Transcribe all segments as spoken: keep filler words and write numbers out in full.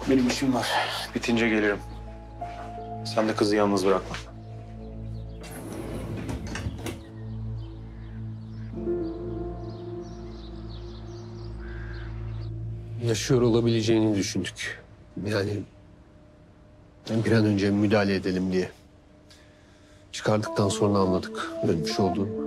Benim işim var. Bitince gelirim. Sen de kızı yalnız bırakma. Yaşıyor olabileceğini düşündük. Yani bir an önce müdahale edelim diye. Çıkardıktan sonra anladık ölmüş olduğunu.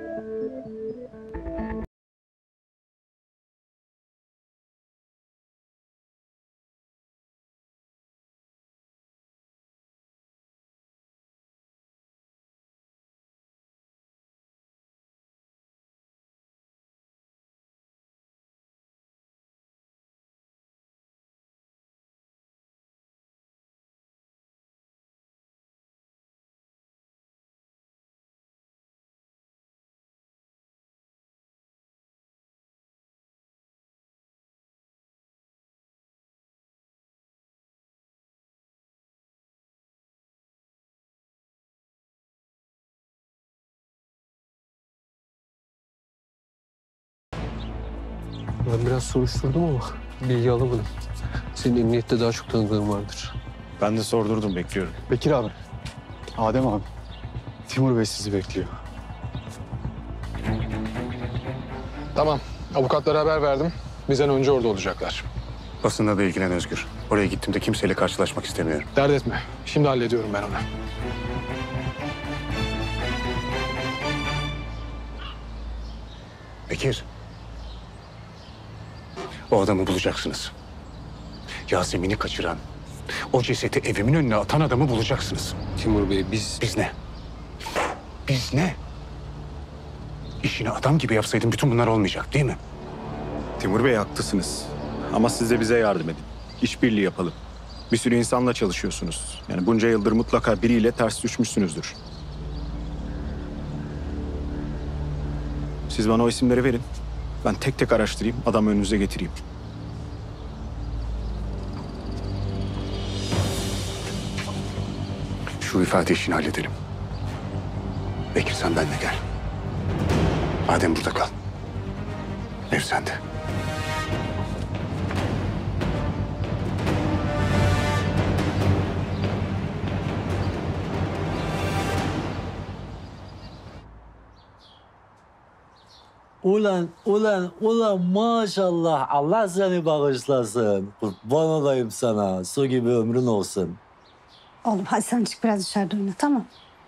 Ben biraz soruşturdum ama bilgi alamadım. Senin emniyette daha çok tanıdığın vardır. Ben de sordurdum, bekliyorum. Bekir abi, Adem abi, Timur Bey sizi bekliyor. Tamam. Avukatlara haber verdim. Bizden önce orada olacaklar. Basında da ilgilen Özgür. Oraya gittiğimde kimseyle karşılaşmak istemiyorum. Dert etme. Şimdi hallediyorum ben onu. Bekir. O adamı bulacaksınız. Yasemin'i kaçıran, o cesedi evimin önüne atan adamı bulacaksınız. Timur Bey biz... Biz ne? Biz ne? İşini adam gibi yapsaydın bütün bunlar olmayacak değil mi? Timur Bey haklısınız. Ama siz de bize yardım edin. İşbirliği yapalım. Bir sürü insanla çalışıyorsunuz. Yani bunca yıldır mutlaka biriyle ters düşmüşsünüzdür. Siz bana o isimleri verin. Ben tek tek araştırayım, adamı önünüze getireyim. Şu ifade işini halledelim. Bekir sen benimle gel. Adem burada kal. Ev sende. Ulan, ulan, ulan maşallah. Allah seni bağışlasın. Kurban olayım sana. Su gibi ömrün olsun. Oğlum hadi sen çık biraz dışarıda oyna, tamam.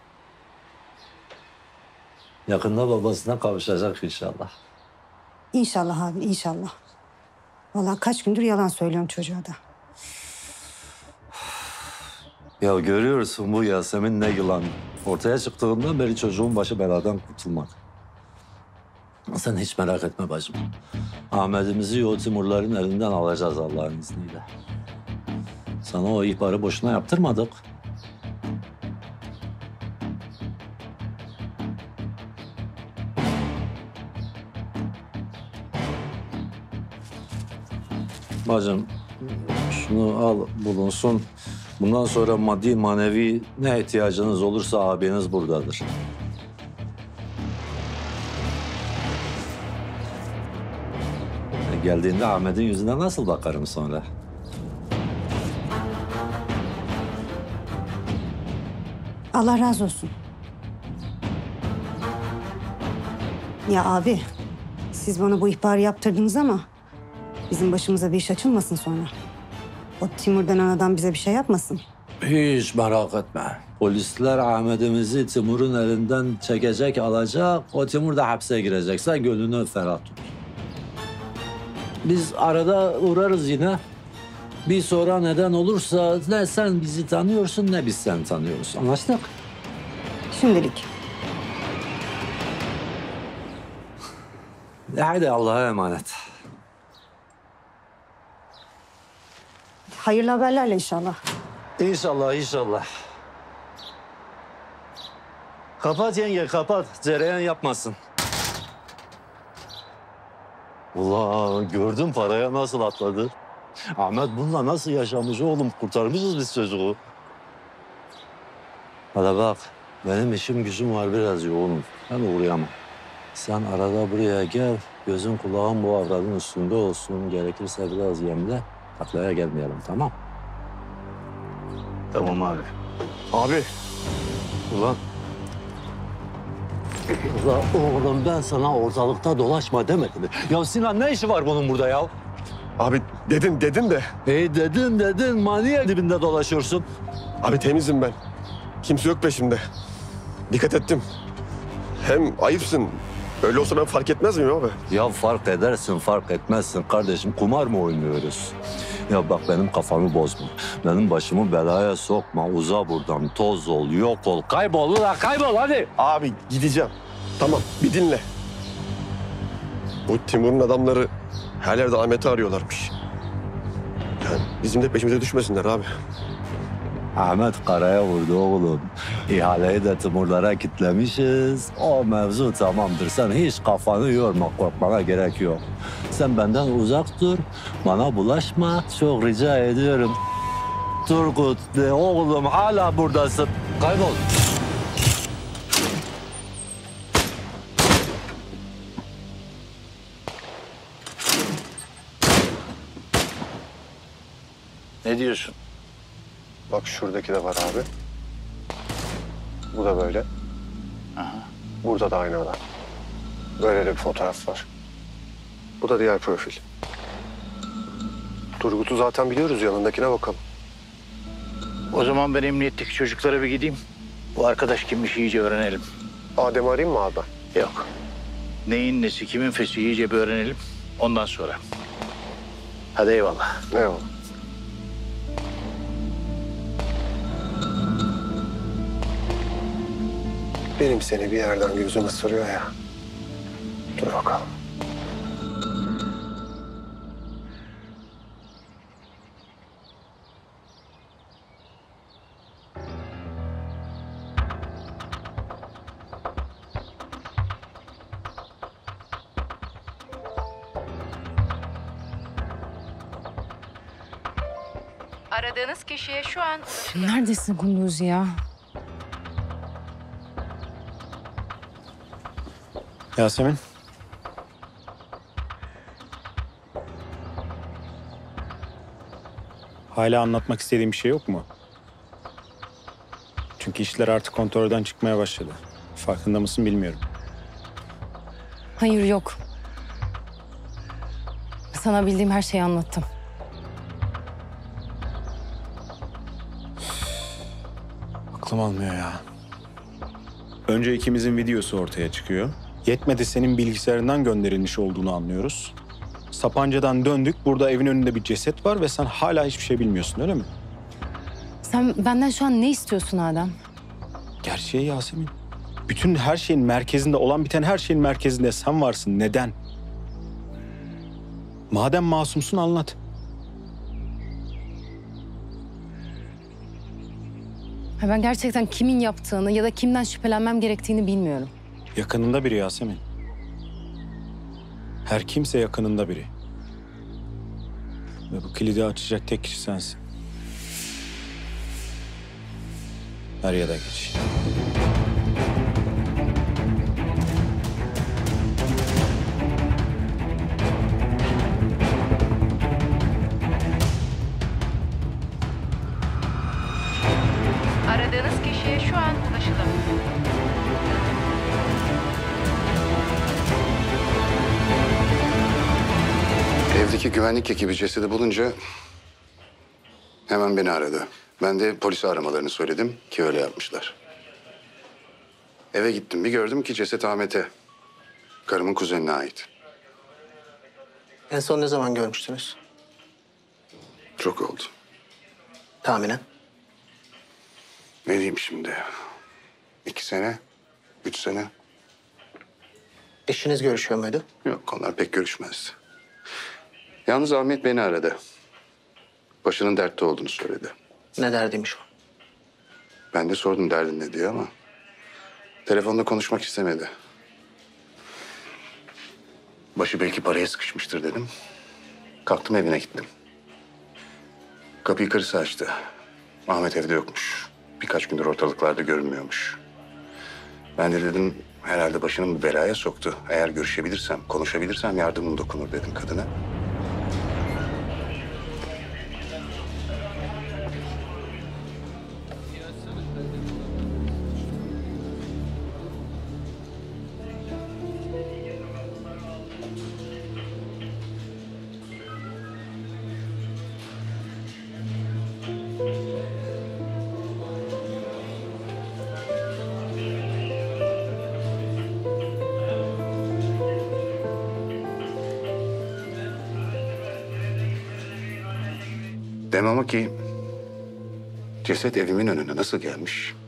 Yakında babasına kavuşacak inşallah. İnşallah abi, inşallah. Vallahi kaç gündür yalan söylüyorum çocuğa da. Ya görüyorsun bu Yasemin ne yılan. Ortaya çıktığından beri çocuğun başı beladan kurtulmak. Sen hiç merak etme bacım. Ahmet'imizi o Timurların elinden alacağız Allah'ın izniyle. Sana o ihbarı boşuna yaptırmadık. Bacım şunu al bulunsun. Bundan sonra maddi manevi ne ihtiyacınız olursa abiniz buradadır. Geldiğinde Ahmet'in yüzüne nasıl bakarım sonra? Allah razı olsun. Ya abi, siz bana bu ihbarı yaptırdınız ama bizim başımıza bir iş açılmasın sonra. O Timur denen adam bize bir şey yapmasın. Hiç merak etme. Polisler Ahmet'imizi Timur'un elinden çekecek, alacak. O Timur da hapse girecek. Sen gönlünü ferah tut. Biz arada uğrarız yine. Bir sonra neden olursa ne sen bizi tanıyorsun ne biz seni tanıyoruz. Anlaştık? Şimdilik. E hadi Allah'a emanet. Hayırlı haberlerle inşallah. İnşallah, inşallah. Kapat yenge, kapat. Cereyan yapmasın. Ulan gördün paraya nasıl atladı? Ahmet bununla nasıl yaşamış oğlum? Kurtarmışız biz çocuğu. Hadi bak, benim işim gücüm var biraz yoğunum. Ben uğrayamam. Sen arada buraya gel, gözün kulağın bu avradın üstünde olsun. Gerekirse biraz yemle. Taklaya gelmeyelim, tamam? Tamam abi. Abi. Ulan. Ulan oğlum ben sana ortalıkta dolaşma demedim mi? Ya Sinan ne işi var bunun burada ya? Abi dedin dedin de. Hey dedin dedin, maniye dibinde dolaşıyorsun. Abi temizim ben. Kimse yok peşimde. Dikkat ettim. Hem ayıpsın. Öyle olsa ben fark etmez miyim abi? Ya fark edersin, fark etmezsin kardeşim. Kumar mı oynuyoruz? Ya bak benim kafamı bozma. Benim başımı belaya sokma. Uza buradan, toz ol, yok ol, kaybol ulan kaybol hadi. Abi gideceğim. Tamam bir dinle. Bu Timur'un adamları her yerde Ahmet'i arıyorlarmış. Yani bizim de peşimize düşmesinler abi. Ahmet karaya vurdu oğlum. İhaleyi de Timurlara kitlemişiz. O mevzu tamamdır. Sen hiç kafanı yorma, korkmana gerek yok. Sen benden uzak dur, bana bulaşma. Çok rica ediyorum. Turgut de oğlum hala buradasın. Kaybol. Ne diyorsun? Bak şuradaki de var abi. Bu da böyle. Aha. Burada da aynı adam. Böyle de bir fotoğraf var. Bu da diğer profil. Turgut'u zaten biliyoruz, yanındakine bakalım. O zaman ben emniyetteki çocuklara bir gideyim. Bu arkadaş kimmiş iyice öğrenelim. Adem'i arayayım mı abi ben? Yok. Neyin nesi, kimin fesi iyice bir öğrenelim. Ondan sonra. Hadi eyvallah. Eyvallah. Benim seni bir yerden gözüm ısırıyor ya. Dur bakalım. Aradığınız kişiye şu an ulaşılamıyor. Neredesin Kunduz ya? Yasemin. Hala anlatmak istediğin bir şey yok mu? Çünkü işler artık kontrolden çıkmaya başladı. Farkında mısın bilmiyorum. Hayır yok. Sana bildiğim her şeyi anlattım. Aklım almıyor ya. Önce ikimizin videosu ortaya çıkıyor. Yetmedi senin bilgisayarından gönderilmiş olduğunu anlıyoruz. Sapanca'dan döndük. Burada evin önünde bir ceset var ve sen hala hiçbir şey bilmiyorsun öyle mi? Sen benden şu an ne istiyorsun Adem? Gerçeği Yasemin. Bütün her şeyin merkezinde, olan biten her şeyin merkezinde sen varsın. Neden? Madem masumsun anlat. Ha, ben gerçekten kimin yaptığını ya da kimden şüphelenmem gerektiğini bilmiyorum. Yakınında biri Yasemin. Her kimse yakınında biri. Ve bu kilidi açacak tek kişi sensin. Er ya da geç. Aradığınız kişiye şu an ulaşılamıyor. Evdeki güvenlik ekibi cesedi bulunca hemen beni aradı. Ben de polisi aramalarını söyledim ki öyle yapmışlar. Eve gittim bir gördüm ki ceset Ahmet'e. Karımın kuzenine ait. En son ne zaman görmüştünüz? Çok oldu. Tahminen. Ne diyeyim şimdi? İki sene, üç sene. Eşiniz görüşüyor muydu? Yok onlar pek görüşmezdi. Yalnız Ahmet beni aradı. Başının dertte olduğunu söyledi. Ne derdiymiş o? Ben de sordum derdin ne diye ama telefonda konuşmak istemedi. Başı belki paraya sıkışmıştır dedim. Kalktım evine gittim. Kapıyı karısı açtı. Ahmet evde yokmuş. Birkaç gündür ortalıklarda görünmüyormuş. Ben de dedim herhalde başını bir belaya soktu. Eğer görüşebilirsem, konuşabilirsem yardımım dokunur dedim kadına. Demem o ki ceset evimin önüne nasıl gelmiş